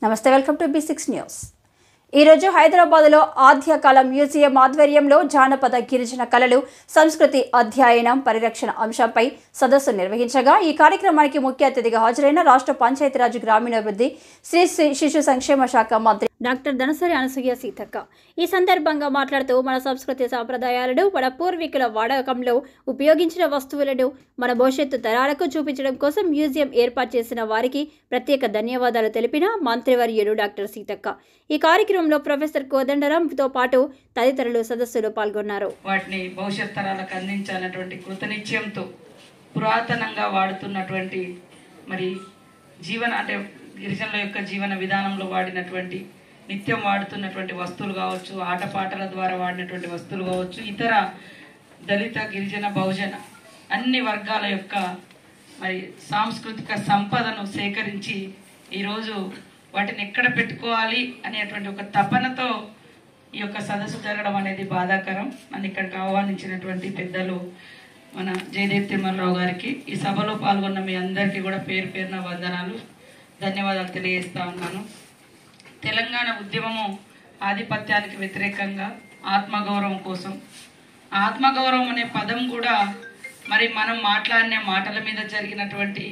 నమస్తే, welcome to B6 news. ఈరోజు హైదరాబాద్లో ఆద్యకాల మ్యూజియం ఆధ్వర్యంలో జానపద గిరిజన కళలు, సంస్కృతి అధ్యయనం, పరిరక్షణ అంశంపై సదస్సు నిర్వహించగా ఈ కార్యక్రమానికి ముఖ్య అతిథిగా హాజరైన రాష్ట్ర పంచాయతీరాజ్ గ్రామీణాభివృద్ధి, స్త్రీ శిశు సంక్షేమ శాఖ మంత్రి డాక్టర్ ధనసరి అనసూయ సీతక్క ఈ సందర్భంగా మాట్లాడుతూ మన సంస్కృతి సాంప్రదాయాలను, మన పూర్వీకుల వాడకంలో ఉపయోగించిన వస్తువులను మన భవిష్యత్తు తరాలకు చూపించడం కోసం మ్యూజియం ఏర్పాటు చేసిన వారికి ప్రత్యేక ధన్యవాదాలు తెలిపిన మంత్రివర్యులు డాక్టర్ సీతక్క. ఈ కార్యక్రమంలో ప్రొఫెసర్ కోదండరాంతో పాటు తదితరులు సదస్సులో పాల్గొన్నారు. వాటిని భవిష్యత్ తరాలకు అందించాలన్నటువంటి కృతనిశ్చయంతో పురాతనంగా వాడుతున్నటువంటి మరి అంటే గిరిజనుల యొక్క జీవన విధానంలో వాడినటువంటి నిత్యం వాడుతున్నటువంటి వస్తువులు కావచ్చు, ఆటపాటల ద్వారా వాడినటువంటి వస్తువులు కావచ్చు, ఇతర దళిత, గిరిజన, బహుజన అన్ని వర్గాల యొక్క మరి సాంస్కృతిక సంపదను సేకరించి ఈరోజు వాటిని ఎక్కడ పెట్టుకోవాలి అనేటువంటి ఒక తపనతో ఈ యొక్క సదస్సు జరగడం అనేది బాధాకరం. నన్ను ఇక్కడికి ఆహ్వానించినటువంటి పెద్దలు మన జయదేవ్ తిరుమలరావు గారికి, ఈ సభలో పాల్గొన్న మీ అందరికీ కూడా పేరు పేరున వందనాలు, ధన్యవాదాలు తెలియజేస్తా ఉన్నాను. తెలంగాణ ఉద్యమము ఆధిపత్యానికి వ్యతిరేకంగా ఆత్మగౌరవం కోసం, ఆత్మగౌరవం అనే పదం కూడా మరి మనం మాట్లాడిన మాటల మీద జరిగినటువంటి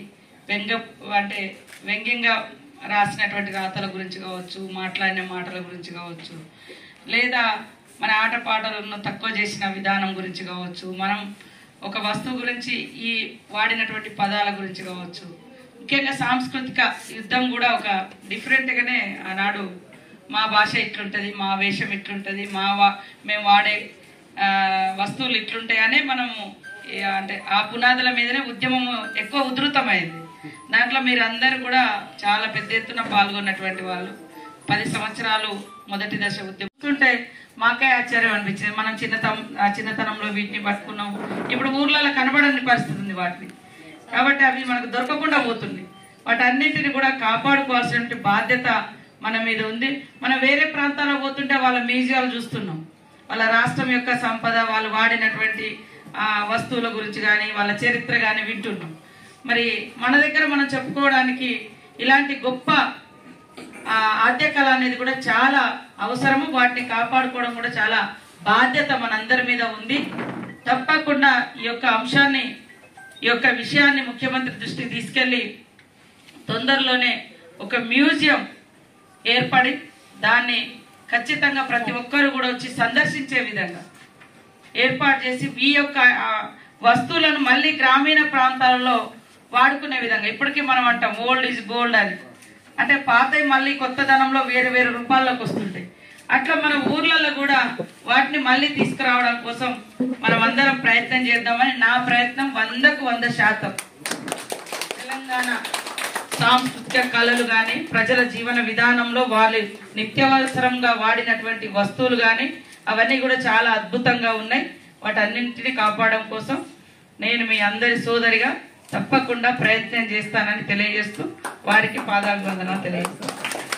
వ్యంగ్యంగా రాసినటువంటి రాతల గురించి కావచ్చు, మాట్లాడిన మాటల గురించి కావచ్చు, లేదా మన ఆటపాటలను తక్కువ చేసిన విధానం గురించి కావచ్చు, మనం ఒక వస్తువు గురించి ఈ వాడినటువంటి పదాల గురించి కావచ్చు, ముఖ్యంగా సాంస్కృతిక యుద్ధం కూడా ఒక డిఫరెంట్గానే ఆనాడు మా భాష ఇట్లుంటుంది, మా వేషం ఇట్లుంటుంది, మేము వాడే వస్తువులు ఇట్లుంటాయనే మనము అంటే ఆ పునాదుల మీదనే ఉద్యమము ఎక్కువ ఉధృతమైంది. దాంట్లో మీరు అందరూ కూడా చాలా పెద్ద ఎత్తున పాల్గొన్నటువంటి వాళ్ళు. 10 సంవత్సరాలు మొదటి దశ ఉద్యమిస్తుంటే మాకే ఆశ్చర్యం అనిపించింది. మనం చిన్నతనంలో వీటిని పట్టుకున్నాం, ఇప్పుడు ఊర్లలో కనబడని పరిస్థితి ఉంది వాటిని. కాబట్టి అవి మనకు దొరకకుండా పోతుంది. వాటన్నింటిని కూడా కాపాడుకోవాల్సిన బాధ్యత మన మీద ఉంది. మనం వేరే ప్రాంతాలకు పోతుంటే వాళ్ళ మ్యూజియాలు చూస్తున్నాం, వాళ్ళ రాష్ట్రం యొక్క సంపద, వాళ్ళు వాడినటువంటి వస్తువుల గురించి కానీ వాళ్ళ చరిత్ర కానీ వింటున్నాం. మరి మన దగ్గర మనం చెప్పుకోవడానికి ఇలాంటి గొప్ప ఆద్యకళ అనేది కూడా చాలా అవసరము. వాటిని కాపాడుకోవడం కూడా చాలా బాధ్యత మనందరి మీద ఉంది. తప్పకుండా ఈ యొక్క విషయాన్ని ముఖ్యమంత్రి దృష్టికి తీసుకెళ్లి తొందరలోనే ఒక మ్యూజియం ఏర్పడి దాన్ని ఖచ్చితంగా ప్రతి ఒక్కరు కూడా వచ్చి సందర్శించే విధంగా ఏర్పాటు చేసి ఈ యొక్క వస్తువులను మళ్ళీ గ్రామీణ ప్రాంతాలలో వాడుకునే విధంగా. ఇప్పటికీ మనం అంటాం ఓల్డ్ ఈజ్ గోల్డ్ అని, అంటే పాతవి మళ్ళీ కొత్తదనంలో వేరు వేరు రూపాల్లోకి వస్తుంటాయి. అట్లా మన ఊర్లలో కూడా వాటిని మళ్ళీ తీసుకురావడం కోసం మనం అందరం ప్రయత్నం చేద్దామని నా ప్రయత్నం 100కు 100%. తెలంగాణ సాంస్కృతిక కళలు కానీ, ప్రజల జీవన విధానంలో వాళ్ళు నిత్యావసరంగా వాడినటువంటి వస్తువులు కానీ అవన్నీ కూడా చాలా అద్భుతంగా ఉన్నాయి. వాటన్నింటినీ కాపాడడం కోసం నేను మీ అందరి సోదరిగా తప్పకుండా ప్రయత్నం చేస్తానని తెలియజేస్తూ వారికి పాదాభివందనాలు తెలియజేస్తాను.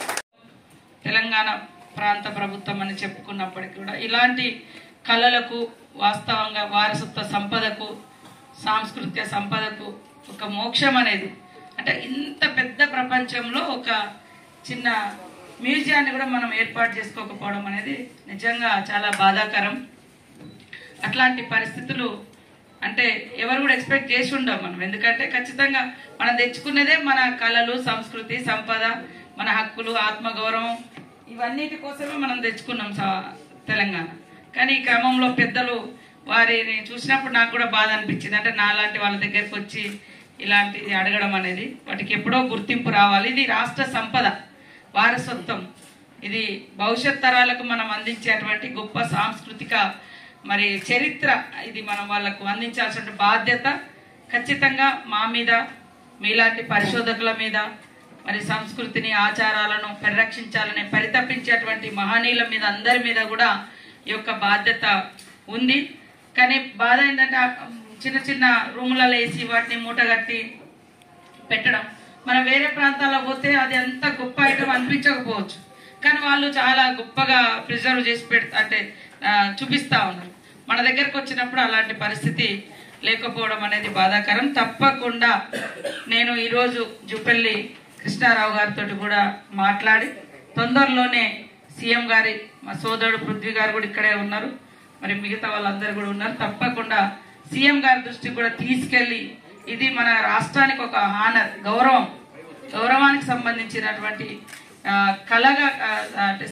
తెలంగాణ ప్రాంత ప్రభుత్వం అని చెప్పుకున్నప్పటికీ కూడా ఇలాంటి కళలకు, వాస్తవంగా వారసత్వ సంపదకు, సాంస్కృతిక సంపదకు ఒక మోక్షం అనేది, అంటే ఇంత పెద్ద ప్రపంచంలో ఒక చిన్న మ్యూజియాన్ని కూడా మనం ఏర్పాటు చేసుకోకపోవడం అనేది నిజంగా చాలా బాధాకరం. అట్లాంటి పరిస్థితులు అంటే ఎవరు కూడా ఎక్స్పెక్ట్ చేసి ఉండం మనం. ఎందుకంటే ఖచ్చితంగా మనం తెచ్చుకునేదే మన కళలు, సంస్కృతి, సంపద, మన హక్కులు, ఆత్మగౌరవం, ఇవన్నిటి కోసమే మనం తెచ్చుకున్నాం తెలంగాణ. కానీ ఈ క్రమంలో పెద్దలు వారిని చూసినప్పుడు నాకు కూడా బాధ అనిపించింది. అంటే నాలాంటి వాళ్ళ దగ్గరకు వచ్చి ఇలాంటిది అడగడం అనేది, వాటికి ఎప్పుడో గుర్తింపు రావాలి. ఇది రాష్ట్ర సంపద, వారసత్వం, ఇది భవిష్యత్ తరాలకు మనం అందించేటువంటి గొప్ప సాంస్కృతిక మరి చరిత్ర. ఇది మనం వాళ్ళకు అందించాల్సిన బాధ్యత ఖచ్చితంగా మా మీద, మీలాంటి పరిశోధకుల మీద, మరి సంస్కృతిని, ఆచారాలను పరిరక్షించాలని పరితపించేటువంటి మహనీయుల మీద, అందరి మీద కూడా ఈ యొక్క బాధ్యత ఉంది. కానీ బాధ ఏంటంటే చిన్న చిన్న రూములలో వేసి వాటిని మూటగట్టి పెట్టడం. మనం వేరే ప్రాంతాల్లో పోతే అది అంత గొప్ప ఐటమ్ అనిపించకపోవచ్చు, కానీ వాళ్ళు చాలా గొప్పగా ప్రిజర్వ్ చేసి అంటే చూపిస్తా ఉన్నారు. మన దగ్గరకు వచ్చినప్పుడు అలాంటి పరిస్థితి లేకపోవడం అనేది బాధాకరం. తప్పకుండా నేను ఈరోజు జూపల్లి కృష్ణారావు గారితో కూడా మాట్లాడి తొందరలోనే సీఎం గారి మా సోదరుడు పృథ్వీ గారు కూడా ఇక్కడే ఉన్నారు, మరి మిగతా వాళ్ళందరూ కూడా ఉన్నారు, తప్పకుండా సీఎం గారి దృష్టికి కూడా తీసుకెళ్లి ఇది మన రాష్ట్రానికి ఒక హానర్, గౌరవానికి సంబంధించినటువంటి కళగా